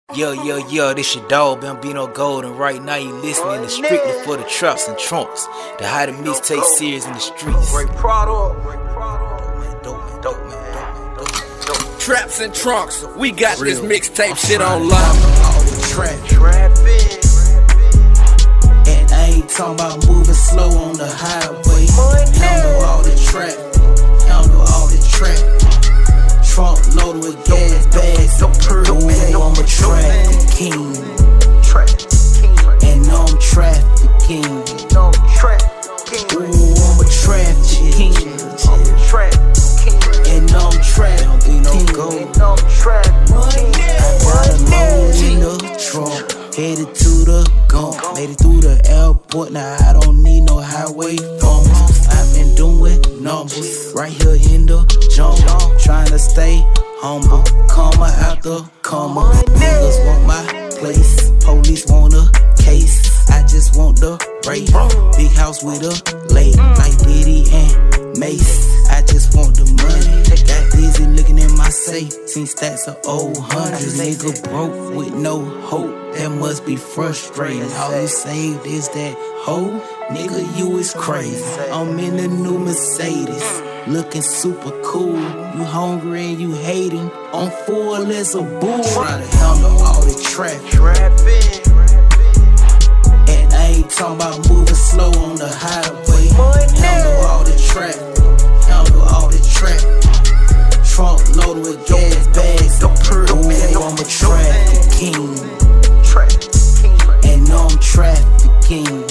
Yo, this your dog, Bambino Gold, and right now you listening to Strictly for the Traps and Trunks, the hottest mixtape series in the streets. Traps and Trunks, we got this mixtape shit on lock. And I ain't talking about moving slow on the highway. Handle all the trap, handle all the trap. Trunk loaded with gas bags, ooh, I'm a traffic king. And I'm trafficking. Ooh, I'm a traffic king. And I'm trafficking. I got a load in the trunk, headed to the gump. Made it through the airport, now I don't need no highway phone. I've been doing numbers right here in the jungle, trying to stay humble, comma after comma. Niggas want my place, police want a case. I just want the rape, big house with a lake, like Diddy and Mace. I just want the money. Got busy looking in my safe, seen stacks of old hundreds. Nigga broke with no hope, that must be frustrating. All you saved is that hoe, nigga, you is crazy. I'm in the new Mercedes, looking super cool. You hungry and you hating, I'm full as a bull. Trying to handle all the traffic, and I ain't talking about moving slow on the highway. Handle all the traffic, handle all the traffic. Trunk loaded with gas bags, ooh, I'm a traffic king. And I'm trafficking.